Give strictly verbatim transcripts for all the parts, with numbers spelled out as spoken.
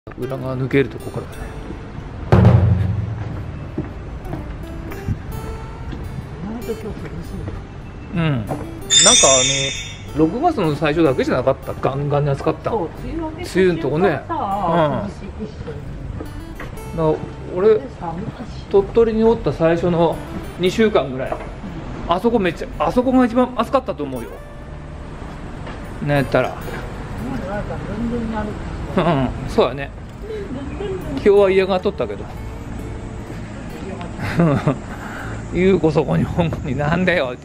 裏側抜けるとこからうん、なんかあのろくがつの最初だけじゃなかった、ガンガンに暑かった。そう、梅雨のとこね。うん。だから俺鳥取におった最初のにしゅうかんぐらい、あそこめっちゃ、あそこが一番暑かったと思うよ。なんやったら。うん、そうやね。今日は嫌がっとったけど。ゆうこそこに本になんだよって。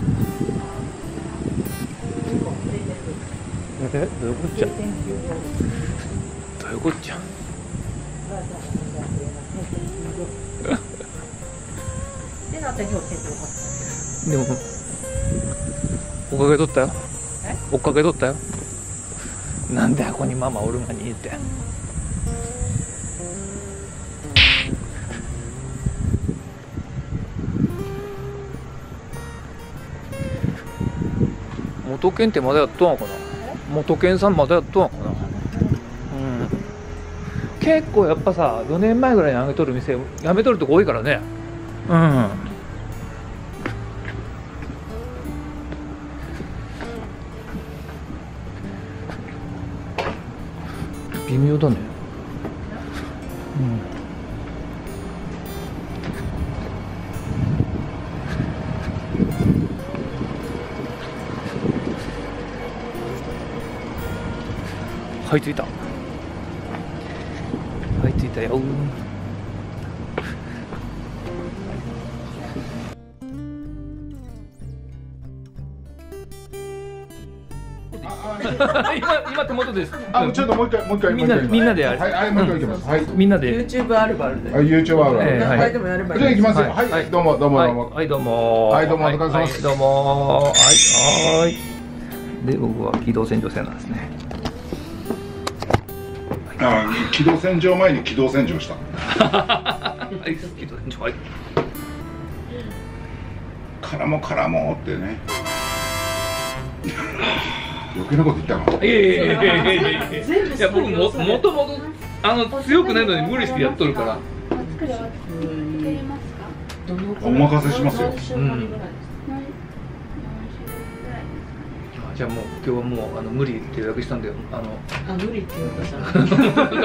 え、どういうこっちゃ。どういうこっちゃ。でも追っかけとったよ。追っかけとったよ。なんだよここにママおるがにって。元健ってまだやっとんのかな。元健さんまだやっとんのかな。うん、結構やっぱさよねんまえぐらいにあげとる店やめとるとこ多いからね。うん、微妙だね。うん、はい、着いた。はい、着いたよ。今、今手元です。 あ、ちょっともう一回、もう一回、 みんな、みんなでやる。 はい、はい、もう一回いきます。はい。 みんなで。 YouTube あるあるで。 はい、YouTube あるある。 何回でもやればいい。 じゃあ、いきますよ。はい、どうも、どうも、どうも。 はい、どうも。 はい、どうも、お疲れ様です。 どうも。はい、はい。で、僕は機動洗浄船なんですね。 あ、機動洗浄前に機動洗浄した。 はい、機動洗浄、はい。 からもからもってね。余計なこと言ったかな。 いやいやいやいやいやいや。いや、僕も、もともと、あの、強くないのに無理してやっとるから。 お任せしますよ。 うん。じゃあもう今日はもうあの無理って予約したんだよ。あのあ無理って言うかさ。 お任せ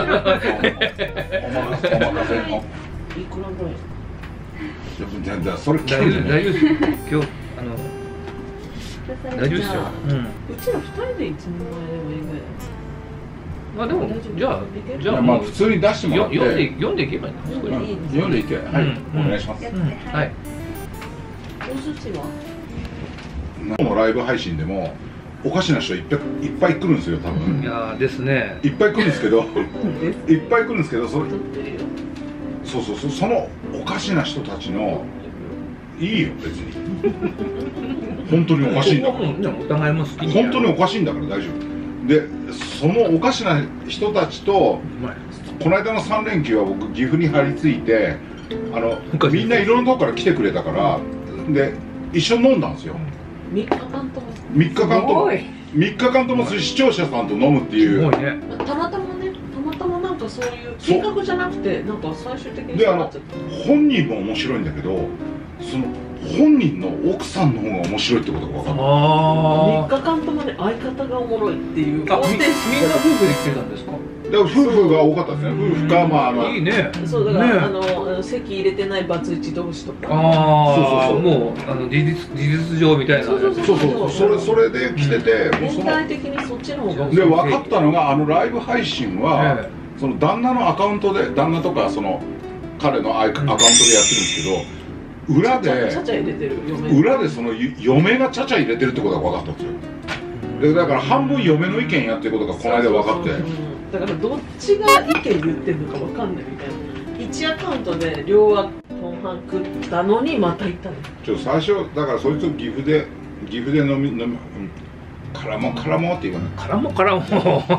お任せの。 いくらぐらい？ じゃじゃそれ大丈夫大丈夫ですよ。今日あの大丈夫ですよ。うん。 うちら二人で一人前でもいいぐらい。 まあでもじゃあじゃあまあ普通に出してもらって。 読んで読んでいけばいいの。 読んでいて、はい、お願いします。はい。 お寿司は？ 今日のライブ配信でも。おかしな人いっぱいいっぱい来るんですよ多分。 いやですね。 いっぱい来るんですけど、いっぱい来るんですけど、それそうそうそうそのおかしな人たちのいいよ別に。本当におかしいんだから。 お互いも好き。 本当におかしいんだから大丈夫。でそのおかしな人たちとこの間のさん連休は僕岐阜に張り付いて、あのみんないろんなとこから来てくれたからで一緒に飲んだんですよ。 みっかかんともみっかかんともみっかかんとも視聴者さんと飲むっていう。 ね、 たまたまね、たまたまなんかそういう計画じゃなくてなんか最終的にであの本人も面白いんだけど、その本人の奥さんの方が面白いってことが分かった。 みっかかんともね相方がおもろいっていう。 あ、みんな夫婦で来てたんですか？ だから夫婦が多かったですね。夫婦かまあまあいいね。 そうだからあの席入れてないバツイチ同士とか。 ああ、そうそうそう。もうあの事実事実上みたいな。 そうそうそうそうそうそれそれで来てて、 全体的にそっちの方が。 で分かったのがあのライブ配信はその旦那のアカウントで旦那とかその彼のアカウントでやってるんですけど。裏で裏でその嫁がちゃちゃ入れてるってことが分かったんですよ。でだから半分嫁の意見やっていうことがこの間分かって、 だからどっちが意見言ってるのか分かんないみたいな。いちアカウントで両はトンハン食ったのにまた行ったの。 ちょ最初だからそいつと岐阜で岐阜で飲み飲みからもからもって言わない。 からもからも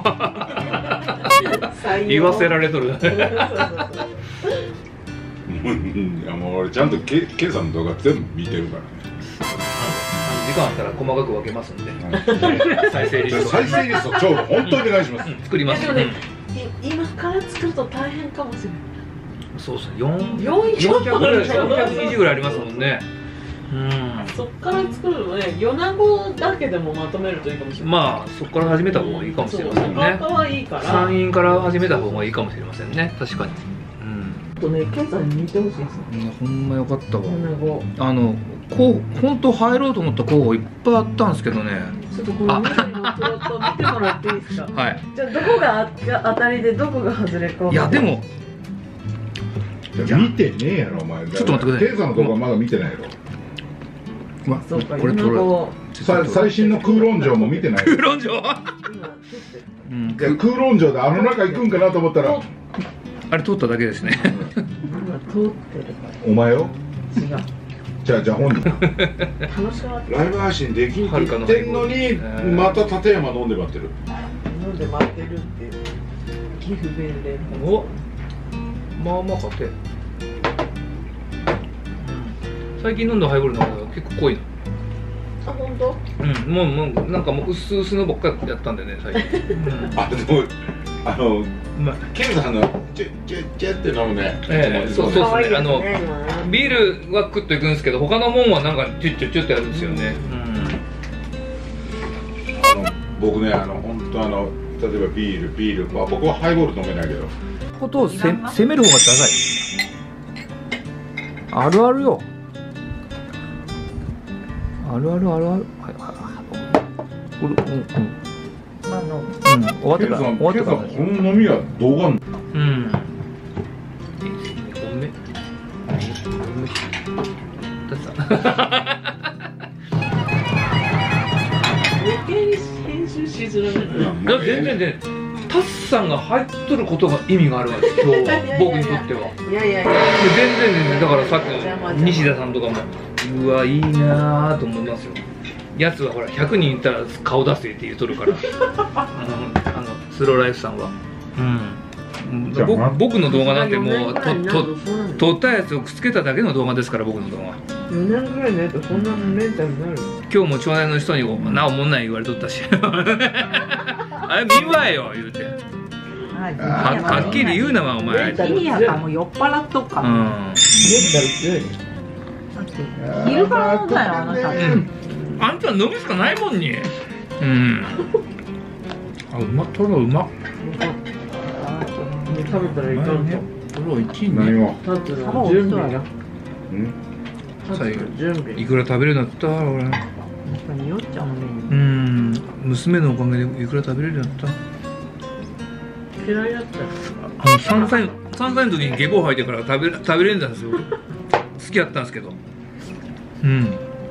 言わせられとる。 いやもう俺ちゃんと K, K さんの動画全部見てるからね。 時間あったら細かく分けますんで。再生リスト。 再生リストちょうど本当にお願いします。 作ります。 でもね、 今から作ると大変かもしれない。 そうそう、よんひゃよんひゃくぐらい、よんひゃくにじゅうぐらいありますもんね。うん。 そっから作るのね、米子だけでもまとめるといいかもしれない。 まあそこから始めた方がいいかもしれませんね。 そうはいいから。 山陰から始めた方がいいかもしれませんね。確かに。うん。 とね、ケンさんに見てほしいです。 ほんまよかったわ。 米子。 あのこう本当入ろうと思った候補いっぱいあったんですけどね。 ちょっとこの緑のプロット見てもらっていいですか。 はい。 じゃあどこが当たりでどこが外れか。 いやでも。 見てねえやろお前。 ちょっと待ってください。 ケンさんのとこはまだ見てないやろ。 まあ、そうか、 これ取る。 最新の空論城も見てない。 空論城。 うん、空論城であの中行くんかなと思ったら。 あれ通っただけですね。 通ってる。 お前よ。 違う。 じゃあじゃあ本人。 楽しかった。 ライブ配信できんって言ってんのに、また立山飲んで待ってる。 飲んで待ってるっていう。岐阜弁連発。 お。まあまあ勝て。最近飲んだハイボールの方が結構濃いの。 あ、本当？ うん、もうもうなんかもう薄々のばっかりやったんでね最近。 あ、でもあのケンさんのチェチェチェって飲むね。 ええ、そうそうですね。あのビールはクッといくんですけど、他のもんはなんかチュッチュッチュッってやるんですよね。 あの僕ね、あの本当あの例えばビールビール、まあ僕はハイボール飲めないけど。 ことをせ攻める方が高い。あるあるよ。あるあるあるある。はいはいはい。うんうん。まあの、うん、終わってから終わってから。 この飲みは動画。うん。 いいですね。ごめん。だ余計に編集しづらい。 いや全然全然。タスさんが入っとることが意味があるわけです今日僕にとっては。 いやいやいや。 全然全然だからさっきの西田さんとかもうわいいなと思いますよ。やつはほらひゃくにんいたら顔出せって言うとるからあのあのスローライフさんは。うん。僕僕の動画なんてもうとと撮ったやつをくっつけただけの動画ですから僕の動画。 よねんぐらいのやつそんなメンタルになる。 今日も町内の人になおもんない言われとったし。あれ見わえよ言うて。は, はっきり言うなわお前。 意味やからもう酔っ払っとか。うん。メンタル強い。昼から飲んだよあなた。うん。 あんたは飲むしかないもんに。うん。あうまっとろうまっ。 食べたらいかんと。 とろ一位何を。 タツの準備が。 うん。 最後いくら食べれるようになった俺。 酔っちゃうね。 うん。娘のおかげでいくら食べれるようになった。 嫌いだった。 あの三歳三歳の時に下校吐いてから食べ食べれるんですよ。好きやったんですけど。うん。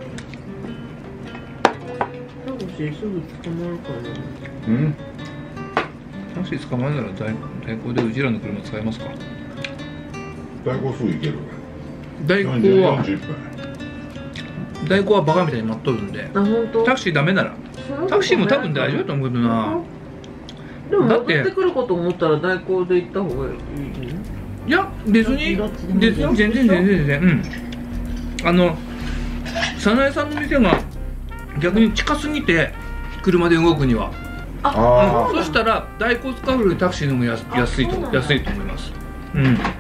タクシーすぐ捕まるからね。 うん。 タクシー捕まえなら代代行でうちらの車使えますか。 代行すぐ行ける。 代行は代行はバカみたいに待っとるんで。 あ本当。 タクシーダメなら。タクシーも多分大丈夫だと思うけどな。 でも戻ってくること思ったら代行で行った方がいい。 いや別に別に全然全然全然うん。あの早苗さんの店が逆に近すぎて車で動くには。ああ。そしたら代行使うよりタクシーの方が安安いと安いと思います。うん。 行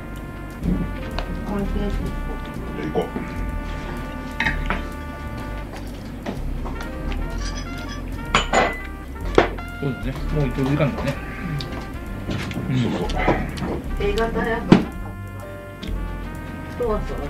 こう。 そうですね。もう一応時間だね。 うん、そうそう。 A 型やと。そわそわす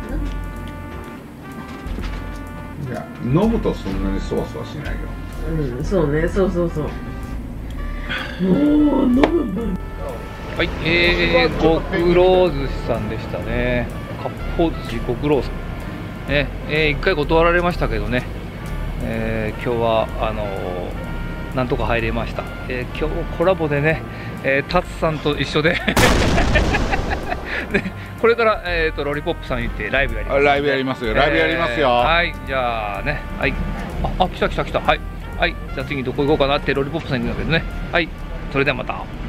る。いや、飲むとそんなにそわそわしないよ。 うん、そうね、そうそうそう。もう飲む分。 はい、えー、極老寿司さんでしたね。割烹寿司極老さん。ね、えー、一回断られましたけどね。えー、今日はあのー。なんとか入れました、えー、今日コラボでね、えー、タツさんと一緒でね、これから、えー、とロリポップさんに行ってライブやります。 ライブやりますよ、ライブやりますよ。 はい、じゃあね、はい、あ、あ、来た来た来た、はい、はい、じゃあ次どこ行こうかなってロリポップさんに行くんだけどね、はい、それではまた。